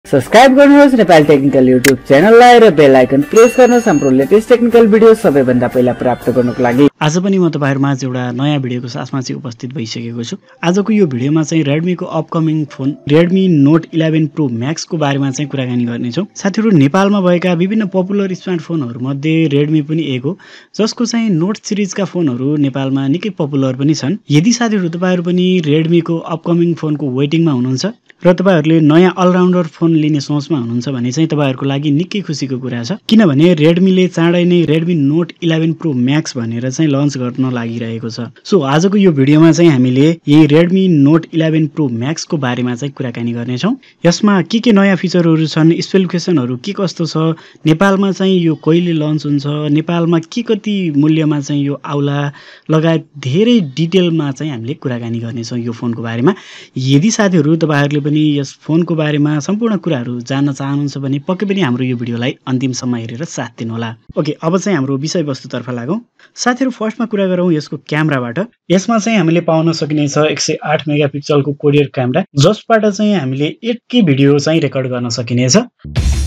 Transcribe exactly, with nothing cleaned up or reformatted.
Subscribe गर्नुहोस् Nepal technical YouTube च्यानललाई र बेल आइकन प्रेस गर्नुहोस् हाम्रो लेटेस्ट टेक्निकल भिडियो सबैभन्दा पहिला प्राप्त गर्नको लागि। आज पनि म तपाईहरुमा एउटा नयाँ भिडियोको साथमा चाहिँ उपस्थित भइसकेको छु। आजको यो भिडियोमा चाहिँ Redmi को upcoming phone Redmi Note eleven Pro Max को बारेमा चाहिँ कुराकानी गर्ने छौं। साथीहरु, नेपालमा भएका विभिन्न पपुलर स्मार्टफोनहरु मध्ये Redmi पनि एक हो, जसको चाहिँ Note सिरिजका फोनहरु नेपालमा निकै पपुलर पनि छन्। यदि साथीहरु तपाईहरु पनि Redmi को अपकमिङ फोनको वेटिङमा हुनुहुन्छ र तपाईहरुले नयाँ अलराउन्डर फोन लिने सोचमा हुनुहुन्छ भने चाहिँ तपाईहरुको लागि निकै खुसीको कुरा छ, किनभने Redmi ले चाँडै नै Redmi Note eleven Pro Max भनेर चाहिँ लन्च गर्न लागिरहेको छ। सो आजको यो भिडियोमा चाहिँ हामीले यही Redmi Note eleven Pro Max को बारेमा चाहिँ कुराकानी गर्ने छौं। यसमा के के नयाँ फिचरहरु छन्, स्पेसिफिकेसनहरु के कस्तो छ, नेपालमा चाहिँ यो कहिले लन्च हुन्छ, नेपालमा के कति मूल्यमा चाहिँ यो आउला लगायत धेरै डिटेलमा चाहिँ हामीले कुराकानी गर्ने छौं यो फोनको बारेमा। यदि साथीहरु तपाईहरुले पनि यस फोनको बारेमा सम्पूर्ण कुराहरु जान्न चाहनुहुन्छ भने पक्कै पनि हाम्रो यो भिडियोलाई अन्तिमसम्म हेरेर साथ दिनुहोला। ओके, अब चाहिँ हाम्रो विषयवस्तुतर्फ लागौं। साथीहरु, फर्स्टमा कुरा गरौं यसको क्यामेराबाट। यसमा चाहिँ हामीले पाउन सकिनेछ एक सय आठ मेगापिक्सलको कोरियर क्यामेरा, जसबाट चाहिँ हामीले एट के भिडियो चाहिँ रेकर्ड गर्न सकिनेछ।